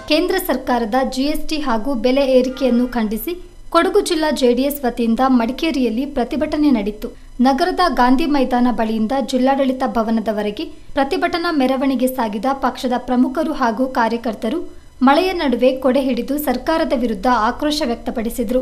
ಕೇಂದ್ರ ಸರ್ಕಾರದ ಜಿಎಸ್ಟಿ ಹಾಗೂ ಬೆಲೆ ಏರಿಕೆಯನ್ನು ಖಂಡಿಸಿ ಕೊಡಗು ಜಿಲ್ಲಾ ಜೆಡಿಎಸ್ ವತಿಯಿಂದ ಮಡಿಕೇರಿಯಲ್ಲಿ ಪ್ರತಿಭಟನೆ ನಡೆಯಿತು. ನಗರದ ಗಾಂಧಿ ಮೈದಾನ ಬಳಿಯಿಂದ ಜಿಲ್ಲಾಡಳಿತ ಭವನದವರೆಗೆ ಪ್ರತಿಭಟನಾ ಮೆರವಣಿಗೆ ಸಾಗಿದ ಪಕ್ಷದ ಪ್ರಮುಖರು ಹಾಗೂ ಕಾರ್ಯಕರ್ತರು ಮಳೆಯ ನಡುವೆ ಕೊಡೆ ಹಿಡಿದು ಸರ್ಕಾರದ ವಿರುದ್ಧ ಆಕ್ರೋಶ ವ್ಯಕ್ತಪಡಿಸಿದರು.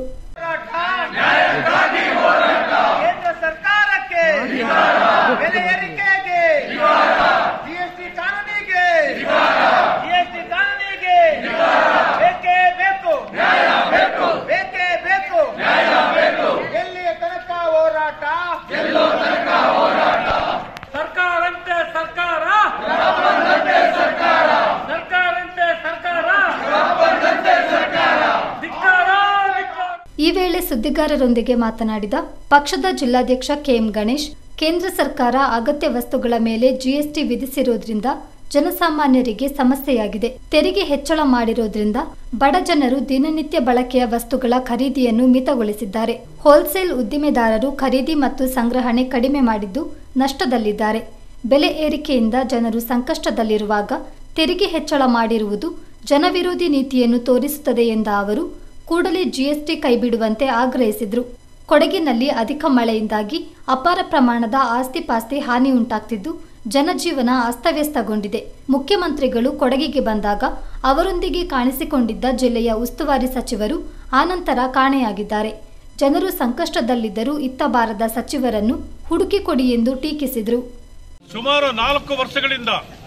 ಈ ವೇಳೆ ಸುದ್ದಿಗಾರರೊಂದಿಗೆ ಮಾತನಾಡಿದ ಪಕ್ಷದ ಜಿಲ್ಲಾಧ್ಯಕ್ಷ ಕೆಎಂ ಗಣೇಶ್, ಕೇಂದ್ರ ಸರ್ಕಾರ ಅಗತ್ಯ ವಸ್ತುಗಳ ಮೇಲೆ ಜಿಎಸ್ಟಿ ವಿಧಿಸಿರುವುದರಿಂದ ಜನಸಾಮಾನ್ಯರಿಗೆ ಸಮಸ್ಯೆಯಾಗಿದೆ. ತೆರಿಗೆ ಹೆಚ್ಚಳ ಮಾಡಿರುವುದರಿಂದ ಬಡ ಜನರು ದಿನನಿತ್ಯ ಬಳಕೆಯ ವಸ್ತುಗಳ ಖರೀದಿಯನ್ನು ಮಿತಗೊಳಿಸಿದ್ದಾರೆ. ಹೋಲ್ಸೇಲ್ ಉದ್ದಿಮೆದಾರರು ಖರೀದಿ ಮತ್ತು ಸಂಗ್ರಹಣೆ ಕಡಿಮೆ ಮಾಡಿದ್ದು ನಷ್ಟದಲ್ಲಿದ್ದಾರೆ. ಬೆಲೆ ಏರಿಕೆಯಿಂದ ಜನರು ಸಂಕಷ್ಟದಲ್ಲಿರುವಾಗ ತೆರಿಗೆ ಹೆಚ್ಚಳ ಮಾಡಿರುವುದು ಜನವಿರೋಧಿ ನೀತಿಯನ್ನು ತೋರಿಸುತ್ತದೆ ಎಂದ ಅವರು ಕೂಡಲೇ ಜಿಎಸ್ಟಿ ಕೈಬಿಡುವಂತೆ ಆಗ್ರಹಿಸಿದರು. ಕೊಡಗಿನಲ್ಲಿ ಅಧಿಕ ಮಳೆಯಿಂದಾಗಿ ಅಪಾರ ಪ್ರಮಾಣದ ಆಸ್ತಿ-ಪಾಸ್ತಿ ಹಾನಿ ಉಂಟಾಗ್ತಿದ್ದು ಜನಜೀವನ ಅಸ್ತವ್ಯಸ್ತಗೊಂಡಿದೆ. ಮುಖ್ಯಮಂತ್ರಿಗಳು ಕೊಡಗಿಗೆ ಬಂದಾಗ ಅವರೊಂದಿಗೆ ಕಾಣಿಸಿಕೊಂಡಿದ್ದ ಜಿಲ್ಲೆಯ ಉಸ್ತುವಾರಿ ಸಚಿವರು ಆನಂತರ ಕಾಣೆಯಾಗಿದ್ದಾರೆ. ಜನರು ಸಂಕಷ್ಟದಲ್ಲಿದ್ದರೂ ಇತ್ತ ಬಾರದ ಸಚಿವರನ್ನು ಹುಡುಕಿಕೊಡಿ ಎಂದು ಟೀಕಿಸಿದರು. ಸುಮಾರು 4 ವರ್ಷಗಳಿಂದ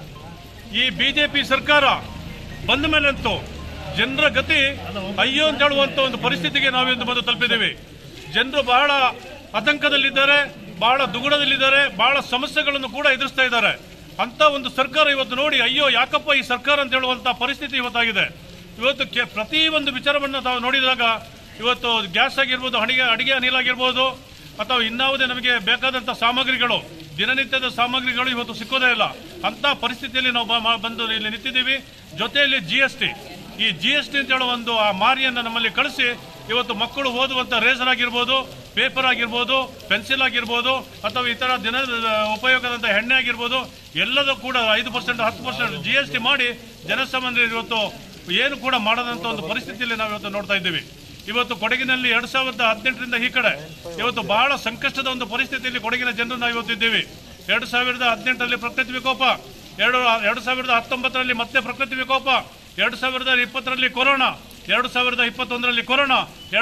ಈ ಬಿಜೆಪಿ ಸರ್ಕಾರ ಬಂದ ಮೇಲಂತೂ ಜನರ ಗತಿ ಅಯ್ಯೋ ಅಂತ ಹೇಳುವಂತ ಒಂದು ಪರಿಸ್ಥಿತಿಗೆ ನಾವಿಂದು ಬಂದು ತಲುಪಿದ್ದೇವೆ. ಜನರು ಬಹಳ ಆತಂಕದಲ್ಲಿದ್ದಾರೆ, ಬಹಳ ದುಗುಡದಲ್ಲಿದ್ದಾರೆ, ಬಹಳ ಸಮಸ್ಯೆಗಳನ್ನು ಕೂಡ ಎದುರಿಸ್ತಾ ಇದ್ದಾರೆ. ಅಂತ ಒಂದು ಸರ್ಕಾರ ಇವತ್ತು ನೋಡಿ ಅಯ್ಯೋ ಯಾಕಪ್ಪ ಈ ಸರ್ಕಾರ ಅಂತ ಹೇಳುವಂತ ಪರಿಸ್ಥಿತಿ ಇವತ್ತಾಗಿದೆ. ಇವತ್ತು ಪ್ರತಿ ಒಂದು ವಿಚಾರವನ್ನು ನಾವು ನೋಡಿದಾಗ ಇವತ್ತು ಗ್ಯಾಸ್ ಆಗಿರ್ಬೋದು, ಅಡಿಗೆ ಅನಿಲ ಆಗಿರ್ಬೋದು, ಅಥವಾ ಇನ್ನಾವುದೇ ನಮಗೆ ಬೇಕಾದಂತ ಸಾಮಗ್ರಿಗಳು, ದಿನನಿತ್ಯದ ಸಾಮಗ್ರಿಗಳು ಇವತ್ತು ಸಿಕ್ಕೋದೇ ಇಲ್ಲ. ಅಂತ ಪರಿಸ್ಥಿತಿಯಲ್ಲಿ ನಾವು ಬಂದು ಇಲ್ಲಿ ನಿಂತಿದ್ದೀವಿ. ಜೊತೆಯಲ್ಲಿ ಈ ಜಿಎಸ್ಟಿ ಅಂತ ಹೇಳುವ ಒಂದು ಆ ಮಾರಿಯನ್ನು ನಮ್ಮಲ್ಲಿ ಕಳಿಸಿ ಇವತ್ತು ಮಕ್ಕಳು ಓದುವಂತ ರೇಸರ್ ಆಗಿರ್ಬೋದು, ಪೇಪರ್ ಆಗಿರ್ಬೋದು, ಪೆನ್ಸಿಲ್ ಆಗಿರ್ಬೋದು, ಅಥವಾ ಇತರ ದಿನ ಉಪಯೋಗದಂತ ಎಣ್ಣೆ ಆಗಿರ್ಬೋದು, ಎಲ್ಲದೂ ಕೂಡ 5% 10% ಜಿಎಸ್ಟಿ ಮಾಡಿ ಜನಸಾಮಾನ್ಯರು ಇವತ್ತು ಏನು ಕೂಡ ಮಾಡದಂತ ಒಂದು ಪರಿಸ್ಥಿತಿಯಲ್ಲಿ ನಾವು ಇವತ್ತು ನೋಡ್ತಾ ಇದ್ದೀವಿ. ಇವತ್ತು ಕೊಡಗಿನಲ್ಲಿ 2018ರಿಂದ ಈ ಕಡೆ ಇವತ್ತು ಬಹಳ ಸಂಕಷ್ಟದ ಒಂದು ಪರಿಸ್ಥಿತಿಯಲ್ಲಿ ಕೊಡಗಿನ ಜನರು ನಾವು ಇವತ್ತಿದ್ದೀವಿ. 2018ರಲ್ಲಿ ಪ್ರಕೃತಿ ವಿಕೋಪ, 2019ರಲ್ಲಿ ಮತ್ತೆ ಪ್ರಕೃತಿ ವಿಕೋಪ, 2020ರಲ್ಲಿ ಕೊರೋನಾ, 2021ರಲ್ಲಿ ಕೊರೋನಾ,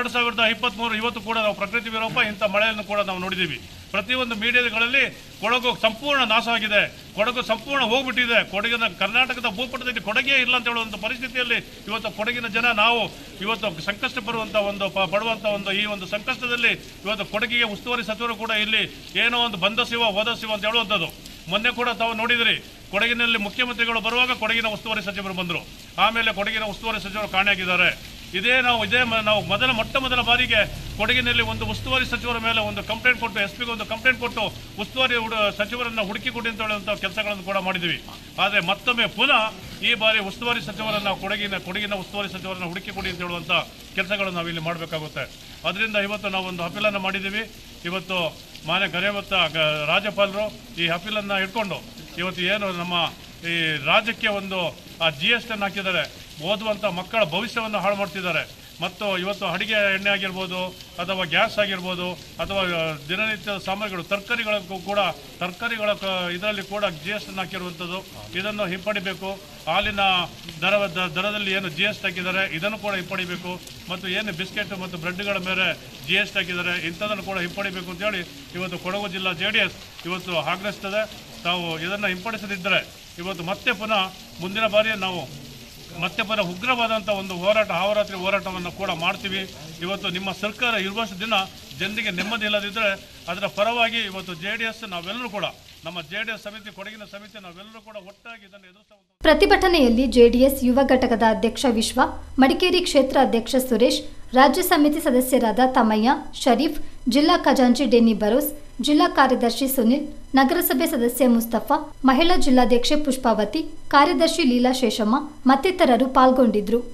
2023 ಇವತ್ತು ಕೂಡ ನಾವು ಪ್ರಕೃತಿ ವಿಕೋಪ ಇಂಥ ಮಳೆಯನ್ನು ಕೂಡ ನಾವು ನೋಡಿದ್ದೀವಿ. ಪ್ರತಿಯೊಂದು ಮೀಡಿಯಾಗಳಲ್ಲಿ ಕೊಡಗು ಸಂಪೂರ್ಣ ನಾಶ ಆಗಿದೆ, ಕೊಡಗು ಸಂಪೂರ್ಣ ಹೋಗ್ಬಿಟ್ಟಿದೆ, ಕೊಡಗಿನ ಕರ್ನಾಟಕದ ಭೂಪಟದಲ್ಲಿ ಕೊಡಗೇ ಇಲ್ಲ ಅಂತ ಹೇಳುವಂತ ಪರಿಸ್ಥಿತಿಯಲ್ಲಿ ಇವತ್ತು ಕೊಡಗಿನ ಜನ ನಾವು ಇವತ್ತು ಸಂಕಷ್ಟ ಪಡುವಂತ ಒಂದು ಈ ಒಂದು ಸಂಕಷ್ಟದಲ್ಲಿ ಇವತ್ತು ಕೊಡಗಿಗೆ ಉಸ್ತುವಾರಿ ಸಚಿವರು ಕೂಡ ಇಲ್ಲಿ ಏನೋ ಒಂದು ಬಂದ ಶಿವ ಹೋದ ಶಿವ ಅಂತ ಹೇಳುವಂಥದ್ದು. ಮೊನ್ನೆ ಕೂಡ ತಾವು ನೋಡಿದ್ರಿ, ಕೊಡಗಿನಲ್ಲಿ ಮುಖ್ಯಮಂತ್ರಿಗಳು ಬರುವಾಗ ಕೊಡಗಿನ ಉಸ್ತುವಾರಿ ಸಚಿವರು ಬಂದರು, ಆಮೇಲೆ ಕೊಡಗಿನ ಉಸ್ತುವಾರಿ ಸಚಿವರು ಕಾಣೆಯಾಗಿದ್ದಾರೆ. ನಾವು ಮೊಟ್ಟ ಮೊದಲ ಬಾರಿಗೆ ಕೊಡಗಿನಲ್ಲಿ ಒಂದು ಉಸ್ತುವಾರಿ ಸಚಿವರ ಮೇಲೆ ಒಂದು ಕಂಪ್ಲೇಂಟ್ ಕೊಟ್ಟು, ಎಸ್ಪಿಗೆ ಒಂದು ಕಂಪ್ಲೇಂಟ್ ಕೊಟ್ಟು ಉಸ್ತುವಾರಿ ಸಚಿವರನ್ನ ಹುಡುಕಿಕೊಡಿ ಅಂತ ಹೇಳುವಂತಹ ಕೆಲಸಗಳನ್ನು ಕೂಡ ಮಾಡಿದ್ವಿ. ಆದರೆ ಮತ್ತೊಮ್ಮೆ ಪುನಃ ಈ ಬಾರಿ ಉಸ್ತುವಾರಿ ಸಚಿವರನ್ನ ಕೊಡಗಿನ ಉಸ್ತುವಾರಿ ಸಚಿವರನ್ನ ಹುಡುಕಿಕೊಡಿ ಅಂತ ಹೇಳುವಂತ ಕೆಲಸಗಳನ್ನು ನಾವು ಇಲ್ಲಿ ಮಾಡಬೇಕಾಗುತ್ತೆ. ಅದರಿಂದ ಇವತ್ತು ನಾವು ಒಂದು ಅಪೀಲನ್ನು ಮಾಡಿದ್ದೀವಿ. ಇವತ್ತು ಮಾನ್ಯ ರಾಜ್ಯಪಾಲರು ಈ ಅಪೀಲನ್ನು ಇಟ್ಕೊಂಡು ಇವತ್ತು ಏನು ನಮ್ಮ ಈ ರಾಜ್ಯಕ್ಕೆ ಒಂದು ಜಿಎಸ್ಟಿ ಅನ್ನು ಹಾಕಿದ್ದಾರೆ, ಓದುವಂಥ ಮಕ್ಕಳ ಭವಿಷ್ಯವನ್ನು ಹಾಳು ಮಾಡ್ತಿದ್ದಾರೆ. ಮತ್ತು ಇವತ್ತು ಅಡಿಗೆ ಎಣ್ಣೆ ಆಗಿರ್ಬೋದು, ಅಥವಾ ಗ್ಯಾಸ್ ಆಗಿರ್ಬೋದು, ಅಥವಾ ದಿನನಿತ್ಯದ ಸಾಮಗ್ರಿಗಳು, ತರಕಾರಿಗಳ ಇದರಲ್ಲಿ ಕೂಡ ಜಿಎಸ್ಟಿ ಅನ್ನು ಹಾಕಿರುವಂಥದ್ದು, ಇದನ್ನು ಹಿಂಪಡಿಬೇಕು. ಹಾಲಿನ ದರದಲ್ಲಿ ಏನು ಜಿಎಸ್ಟಿ ಹಾಕಿದ್ದಾರೆ ಇದನ್ನು ಕೂಡ ಹಿಂಪಡಿಬೇಕು. ಮತ್ತು ಏನು ಬಿಸ್ಕೆಟ್ ಮತ್ತು ಬ್ರೆಡ್ಗಳ ಮೇಲೆ ಜಿಎಸ್ಟಿ ಹಾಕಿದ್ದಾರೆ ಇಂಥದನ್ನು ಕೂಡ ಹಿಂಪಡಿಬೇಕು ಅಂತೇಳಿ ಇವತ್ತು ಕೊಡಗು ಜಿಲ್ಲಾ ಜೆಡಿಎಸ್ ಇವತ್ತು ಆಗ್ರಹಿಸ್ತದೆ. ತಾವು ಇದನ್ನು ಹಿಂಪಡಿಸದಿದ್ದರೆ ಇವತ್ತು ಮತ್ತೆ ಪುನಃ ಮುಂದಿನ ಬಾರಿ ನಾವು ಮತ್ತೆ ಪುನಃ ಉಗ್ರವಾದಂಥ ಒಂದು ಅಹೋರಾತ್ರಿ ಹೋರಾಟವನ್ನು ಕೂಡ ಮಾಡ್ತೀವಿ. ಇವತ್ತು ನಿಮ್ಮ ಸರ್ಕಾರ ಇರುವಷ್ಟು ದಿನ ಜನರಿಗೆ ನೆಮ್ಮದಿ ಇಲ್ಲದಿದ್ದರೆ ಅದರ ಪರವಾಗಿ ಇವತ್ತು ಜೆಡಿಎಸ್ ನಾವೆಲ್ಲರೂ ಕೂಡ ನಮ್ಮ ಜೆಡಿಎಸ್ ಸಮಿತಿ, ಕೊಡಗಿನ ಸಮಿತಿ ನಾವೆಲ್ಲರೂ ಕೂಡ ಒಟ್ಟಾಗಿ ಇದನ್ನು ಎದುರಿಸುವ. ಪ್ರತಿಭಟನೆಯಲ್ಲಿ ಜೆಡಿಎಸ್ ಯುವ ಘಟಕದ ಅಧ್ಯಕ್ಷ ವಿಶ್ವ, ಮಡಿಕೇರಿ ಕ್ಷೇತ್ರ ಅಧ್ಯಕ್ಷ ಸುರೇಶ್, ರಾಜ್ಯ ಸಮಿತಿ ಸದಸ್ಯರಾದ ತಮಯ್ಯ, ಶರೀಫ್, ಜಿಲ್ಲಾ ಖಜಾಂಚಿ ಡೆನ್ನಿ ಬರೋಸ್, ಜಿಲ್ಲಾ ಕಾರ್ಯದರ್ಶಿ ಸುನಿಲ್, ನಗರಸಭೆ ಸದಸ್ಯ ಮುಸ್ತಫಾ, ಮಹಿಳಾ ಜಿಲ್ಲಾಧ್ಯಕ್ಷೆ ಪುಷ್ಪಾವತಿ, ಕಾರ್ಯದರ್ಶಿ ಲೀಲಾ ಶೇಷಮ್ಮ ಮತ್ತಿತರರು ಪಾಲ್ಗೊಂಡಿದ್ದರು.